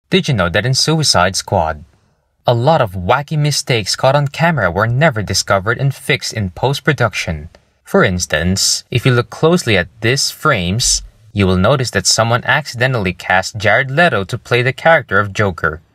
Did you know that in Suicide Squad, a lot of wacky mistakes caught on camera were never discovered and fixed in post-production? For instance, if you look closely at these frames, you will notice that someone accidentally cast Jared Leto to play the character of Joker.